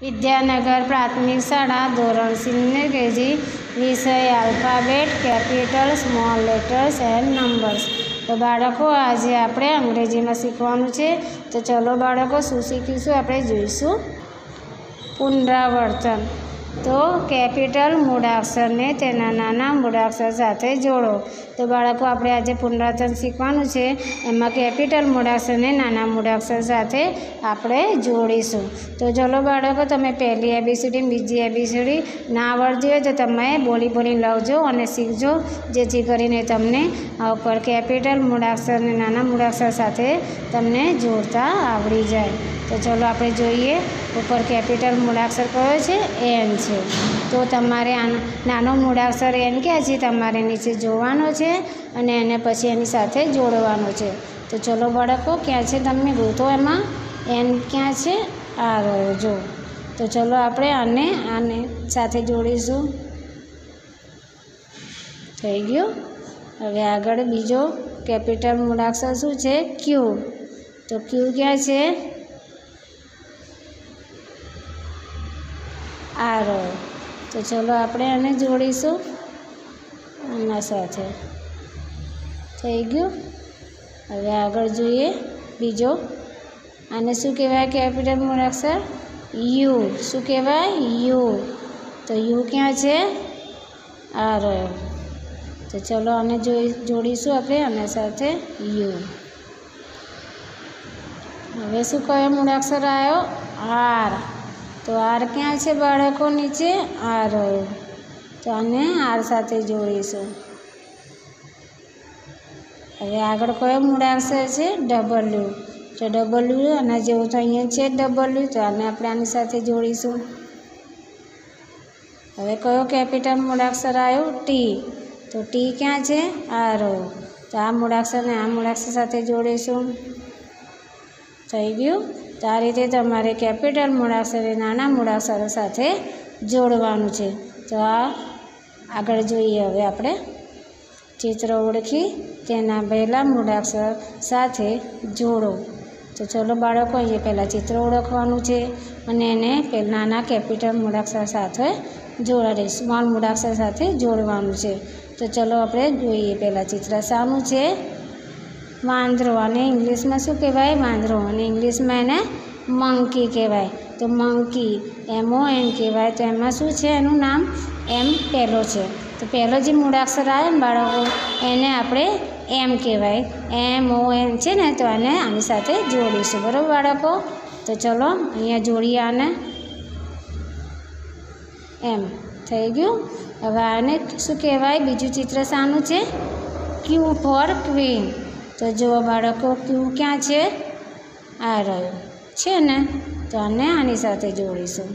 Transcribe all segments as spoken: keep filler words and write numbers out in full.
વિદ્યાનગર પ્રાથમિક શાળા ધોરણ સિનિયર કેજી વિષય alphabet capital small letters and numbers. તો બાળકો આજે આપણે અંગ્રેજીમાં શીખવાનું છે। તો ચલો બાળકો શું શીખીશું આપણે જોઈશું। પુનરાવર્તન। તો કેપિટલ મૂળાક્ષરને તેના નાના મૂળાક્ષર સાથે જોડો। તો બાળકો આપણે આજે પુનરાવર્તન શીખવાનું છે, એમાં કેપિટલ મૂળાક્ષરને નાના મૂળાક્ષર સાથે આપણે જોડીશું। તો ચલો બાળકો તમે પહેલી એબીસીડી બીજી એબીસીડી ના આવડતી હોય તો તમે બોલી બોલી લાવજો અને શીખજો, જેથી કરીને તમને ઉપર કેપિટલ મૂળાક્ષરને નાના મૂળાક્ષર સાથે તમને જોડતા આવડી જાય। તો ચલો આપણે જોઈએ ઉપર કેપિટલ મૂળાક્ષર કયો છે? એન છે। તો તમારે આ નાનો મૂળાક્ષર એન ક્યાં છે તમારે નીચે જોવાનો છે અને એને પછી એની સાથે જોડવાનો છે। તો ચલો બાળકો ક્યાં છે તમે ગોતો, એમાં એન ક્યાં છે? આ રહ્યો જો। તો ચલો આપણે આને આને સાથે જોડીશું। થઈ ગયું। હવે આગળ બીજો કેપિટલ મૂળાક્ષર શું છે? ક્યુ। તો ક્યુ ક્યાં છે? આ રહ્યો। તો ચલો આપણે આને જોડીશું આના સાથે। થઈ ગયું। હવે આગળ જોઈએ બીજો, આને શું કહેવાય કેપિટલ મૂળાક્ષર? યુ। શું કહેવાય? યુ। તો યુ ક્યાં છે? આ રહ્યો। તો ચલો આને જોઈ જોડીશું આપણે આના સાથે યુ। હવે શું કયો મૂળાક્ષર આવ્યો? આર। તો આર ક્યાં છે બાળકો? નીચે આ રહ્યો। તો આને આર સાથે જોડીશું। હવે આગળ કયો મૂળાક્ષર છે? ડબલ્યુ। તો ડબલ્યુ આના જેવું તો અહીંયા છે ડબલ્યુ, તો આને આપણે આની સાથે જોડીશું। હવે કયો કેપિટલ મૂળાક્ષર આવ્યો? ટી। તો ટી ક્યાં છે? આ રહ્યો। તો આ મૂળાક્ષરને આ મૂળાક્ષર સાથે જોડીશું। થઈ ગયું। તો આ રીતે તમારે કેપિટલ મૂળાક્ષરને નાના મૂળાક્ષરો સાથે જોડવાનું છે। તો આ આગળ જોઈએ હવે આપણે ચિત્ર ઓળખી તેના પહેલાં મૂળાક્ષર સાથે જોડો। તો ચલો બાળકો અહીંયા પહેલાં ચિત્ર ઓળખવાનું છે અને એને પહેલાં નાના કેપિટલ મૂળાક્ષર સાથે જોડાડે સ્મોલ મૂળાક્ષર સાથે જોડવાનું છે। તો ચલો આપણે જોઈએ પહેલાં ચિત્ર શાનું છે? વાંદરો। અને ઇંગ્લિશમાં શું કહેવાય? વાંદરો। અને ઇંગ્લિશમાં એને મંકી કહેવાય। તો મંકી એમ ઓ એન કહેવાય। તો એમાં શું છે એનું નામ? એમ પહેલો છે। તો પહેલો જે મૂળાક્ષર આવે ને બાળકો એને આપણે એમ કહેવાય, એમ ઓ એન છે ને, તો એને આની સાથે જોડીશું, બરાબર બાળકો? તો ચલો અહીંયા જોડીએ આને એમ। થઈ ગયું। હવે આને શું કહેવાય? બીજું ચિત્ર શાનું છે? Q for queen. તો જુઓ બાળકો ક્યુ ક્યાં છે? આ રહ્યો છે ને, તો આને આની સાથે જોડીશું।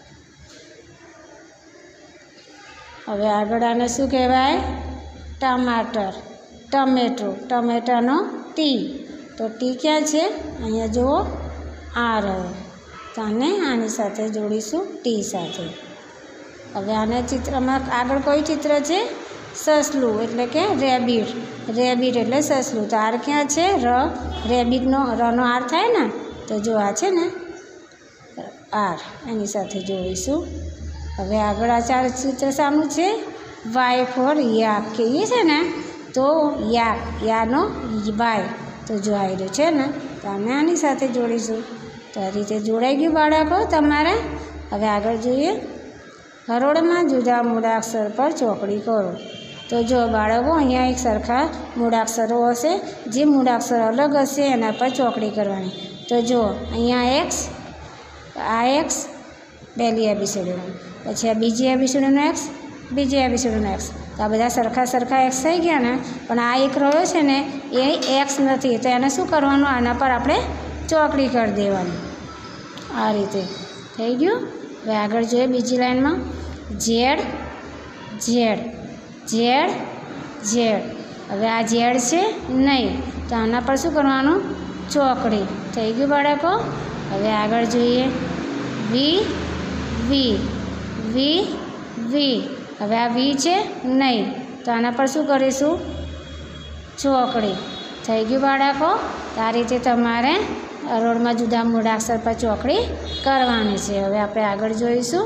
હવે આગળ આને શું કહેવાય? ટમાટર, ટમેટો, ટમેટાનો ટી। તો ટી ક્યાં છે? અહીંયા જુઓ આ રહ્યો। તો આને આની સાથે જોડીશું ટી સાથે। હવે આના ચિત્રમાં આગળ કયું ચિત્ર છે? સસલું એટલે કે રેબિટ। રેબિટ એટલે સસલું। તો આર ક્યાં છે? ર। રેબિટનો રનો આર થાય ને, તો જો આ છે ને આર, એની સાથે જોડીશું। હવે આગળ આ ચાર ચિત્ર શાનું છે? વાય ફોર યાક કહીએ છે ને, તો યાક, યાનો વાય, તો જો આવી છે ને, તો અમે આની સાથે જોડીશું। તો આ રીતે જોડાઈ ગયું બાળકો તમારે। હવે આગળ જોઈએ હરોળમાં જુદા મૂળાક્ષર પર ચોકડી કરો। તો જો બાળકો અહીંયા એક સરખા મૂળાક્ષરો હશે, જે મૂળાક્ષર અલગ હશે એના પર ચોકડી કરવાની। તો જો અહીંયા એક્સ, આ એક્સ પહેલી એબીસીડીનું, પછી આ બીજી એબીસીડીનું એક્સ, બીજી એબીસીડીનું એક્સ। તો આ બધા સરખા સરખા એક્સ થઈ ગયા ને, પણ આ એક રહ્યો છે ને એ એક્સ નથી, તો એને શું કરવાનું? આના પર આપણે ચોકડી કરી દેવાની। આ રીતે થઈ ગયું। હવે આગળ જોઈએ બીજી લાઈનમાં ઝેડ, ઝેડ, ઝેડ, ઝેડ। હવે આ ઝેડ છે નહીં, તો આના પર શું કરવાનું? ચોકડી। થઈ ગયું બાળકો। હવે આગળ જોઈએ વી, વી, વી, વી। હવે આ વી છે નહીં, તો આના પર શું કરીશું? ચોકડી। થઈ ગયું બાળકો। આ રીતે તમારે હરોળમાં જુદા મૂળાક્ષર પર ચોકડી કરવાની છે। હવે આપણે આગળ જોઈશું।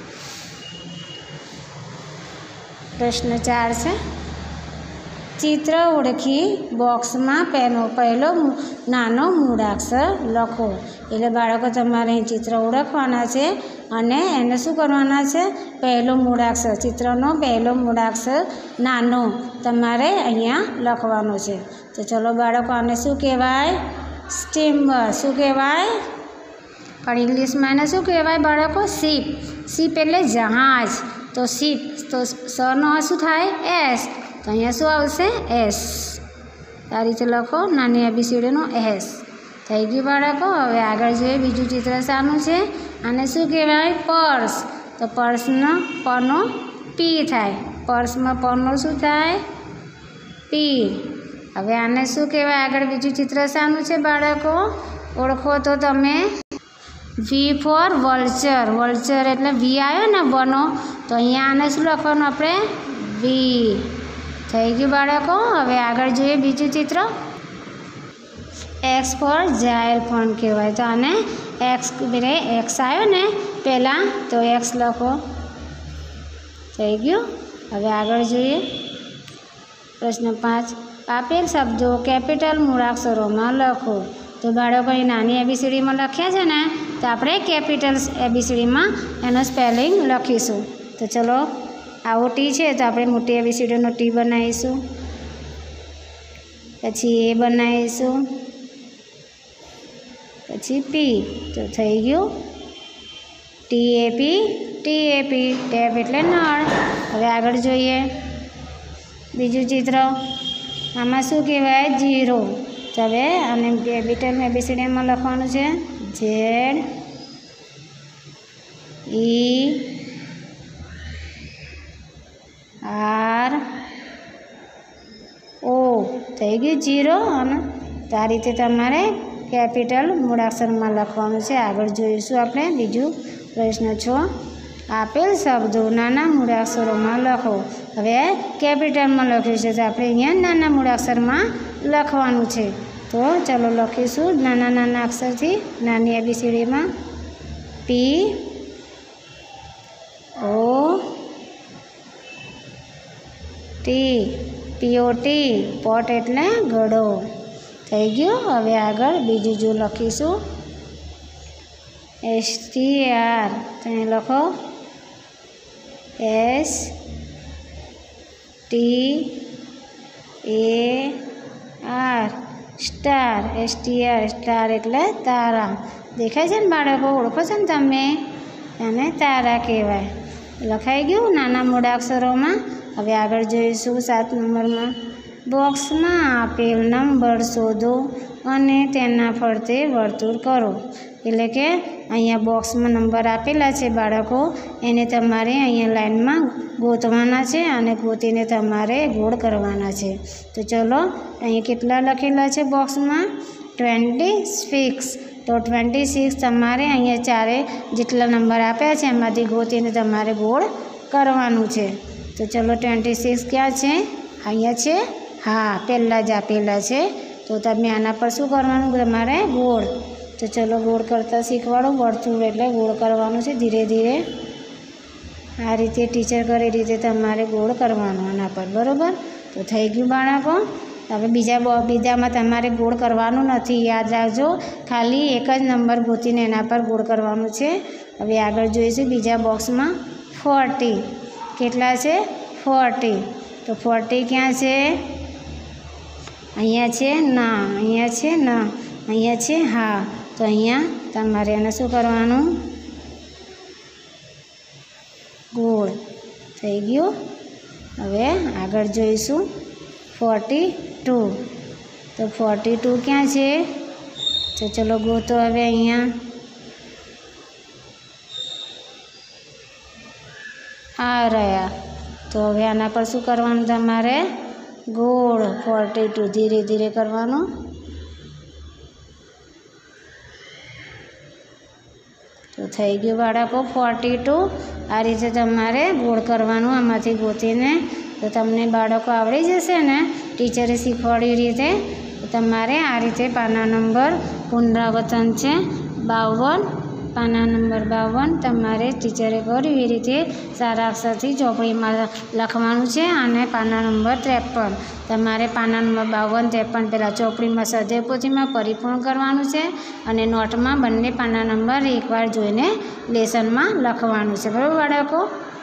પ્રશ્ન ચાર છે, ચિત્ર ઓળખી બોક્સમાં પેનો પહેલો નાનો મૂળાક્ષર લખો। એટલે બાળકો તમારે અહીં ચિત્ર ઓળખવાના છે અને એને શું કરવાના છે, પહેલો મૂળાક્ષર, ચિત્રનો પહેલો મૂળાક્ષર નાનો તમારે અહીંયા લખવાનો છે। તો ચલો બાળકો, આને શું કહેવાય? સ્ટીમર। શું કહેવાય? પણ ઇંગ્લિશમાં એને શું કહેવાય બાળકો? શીપ। શીપ એટલે જહાજ। તો શીપ, તો સનો શું થાય? એસ। તો અહીંયા શું આવશે? એસ। આ રીતે લખો, નાની એબીસીડીનો એસ। થઈ ગયું બાળકો। હવે આગળ જોઈએ, બીજું ચિત્ર શાનું છે? આને શું કહેવાય? પર્સ। તો પર્સનો પનો પી થાય। પર્સમાં પનો શું થાય? પી। હવે આને શું કહેવાય? આગળ બીજું ચિત્ર શાનું છે બાળકો? ઓળખો તો તમે। વી ફોર વલ્ચર। વલ્ચર એટલે વી આવ્યો ને બનો, તો અહીંયા આને શું લખવાનું આપણે? વી। થઈ ગયું બાળકો। હવે આગળ જોઈએ બીજું ચિત્ર। એક્સ ફોર જાયલ ફોન કહેવાય। તો આને એક્સ એટલે એક્સ આવ્યો ને પહેલાં, તો એક્સ લખો। થઈ ગયું। હવે આગળ જોઈએ પ્રશ્ન પાંચ, આપેલ શબ્દો કેપિટલ મૂળાક્ષરોમાં લખો। તો બાળકો અહીં નાની એબીસીડીમાં લખ્યા છે ને, તો આપણે કેપિટલ એબીસીડીમાં એનો સ્પેલિંગ લખીશું। તો ચલો, આવો ટી છે તો આપણે મોટી એબીસીડીનો ટી બનાવીશું, પછી એ બનાવીશું, પછી પી। તો થઈ ગયું T A P. T A P tap એટલે નળ। હવે આગળ જોઈએ બીજું ચિત્ર। આમાં શું કહેવાય? જીરો। તો હવે આને કેપિટલ એબીસીડીમાં લખવાનું છે, ઝેડ ઈ આર ઓ। થઈ ગયું જીરો। અને તો આ રીતે તમારે કેપિટલ મૂળાક્ષરમાં લખવાનું છે। આગળ જોઈશું આપણે બીજું પ્રશ્ન છ, આપેલ શબ્દો નાના મૂળાક્ષરોમાં લખો। હવે કેપિટલમાં લખ્યું છે, તો આપણે અહીંયા નાના મૂળાક્ષરમાં લખવાનું છે। તો ચલો લખીશું નાના નાના અક્ષરથી, નાની એબીસીડીમાં। P O T. P O T pot એટલે ઘડો। થઈ ગયું। હવે આગળ બીજું જો લખીશું એસ ટી આર। તો અહીં લખો S T A R, star. S T R star એટલે તારા। દેખાય છે ને બાળકો? ઓળખો છો ને તમે? એને તારા કહેવાય। લખાઈ ગયું નાના મૂળાક્ષરોમાં। હવે આગળ જોઈશું સાત નંબરમાં, બોક્સમાં આપેલ નંબર શોધો અને તેના ફરતે વર્તુળ કરો। એટલે કે અહીંયા બોક્સમાં નંબર આપેલા છે બાળકો, એને તમારે અહીંયા લાઈનમાં ગોતવાના છે અને ગોતીને તમારે ગોળ કરવાના છે। તો ચલો, અહીંયા કેટલા લખેલા છે બોક્સમાં? Twenty six. તો ટ્વેન્ટી સિક્સ તમારે અહીંયા ચારે જેટલા નંબર આપ્યા છે એમાંથી ગોતીને તમારે ગોળ કરવાનું છે। તો ચલો, ટ્વેન્ટી સિક્સ ક્યાં છે? અહીંયા છે। હા, પહેલાં જ આપેલા છે। તો તમે આના પર શું કરવાનું? તમારે ગોળ। તો ચલો ગોળ કરતાં શીખવાડું। વર્તુળ એટલે ગોળ કરવાનું છે ધીરે ધીરે, આ રીતે ટીચર કરે એ રીતે તમારે ગોળ કરવાનું આના પર, બરાબર? તો થઈ ગયું બાળકો। હવે બીજા બીજામાં તમારે ગોળ કરવાનું નથી, યાદ રાખજો। ખાલી એક જ નંબર ગોતીને એના પર ગોળ કરવાનું છે। હવે આગળ જોઈશું બીજા બોક્સમાં ફોર્ટી। કેટલા છે? ફોર્ટી। તો ફોર્ટી ક્યાં છે? અહીંયા છે ના, અહીંયા છે ના, અહીંયા છે હા। તો અહીંયા તમારે એને શું કરવાનું? ગોળ। થઈ ગયું। હવે આગળ જોઈશું ફોર્ટી ટુ। તો ફોર્ટી ટુ ક્યાં છે? તો ચલો ગોતો હવે અહીંયા। આ રહ્યા। તો હવે આના પર શું કરવાનું તમારે? ગોળ। ફોર્ટી ટુ ધીરે ધીરે કરવાનું। તો થઈ ગયું બાળકો ફોર્ટી ટુ। આ રીતે તમારે ગોળ કરવાનું આમાંથી ગોતીને। તો તમને બાળકો આવડી જશે ને ટીચરે શીખવાડી રીતે। તમારે આ રીતે પાના નંબર પુનરાવર્તન છે બાવન, પાના નંબર બાવન તમારે ટીચરે કર્યું એ રીતે સારા અક્ષરથી ચોપડીમાં લખવાનું છે. અને પાના નંબર ત્રેપન તમારે પાના નંબર બાવન ત્રેપન પહેલાં ચોપડીમાં સ્વાધ્યાય પોથીમાં પરિપૂર્ણ કરવાનું છે અને નોટમાં બંને પાના નંબર એકવાર જોઈને લેસનમાં લખવાનું છે. બરાબર બાળકો?